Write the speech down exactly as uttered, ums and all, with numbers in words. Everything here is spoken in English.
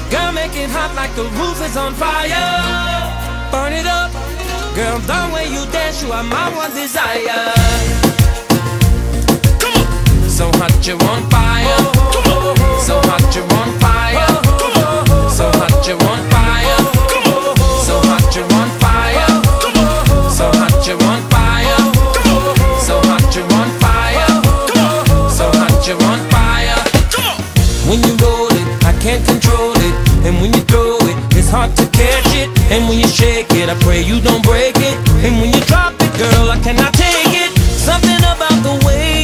Girl, make it hot like the roof is on fire. Burn it up. Girl, the way you dance, you are my one desire. Come on. So hot you're on fire. Come on. So hot you're on fire. Come on. So hot you're on fire. Come on. So hot you're on fire. Come on. So hot you're on fire. Come on. So hot you're on fire. Come on. So hot you're on fire. Come on. When you roll it, I can't control it. And when you throw it, it's hard to catch it. And when you shake it, I pray you don't break it. And when you drop it, girl, I cannot take it. Something about the way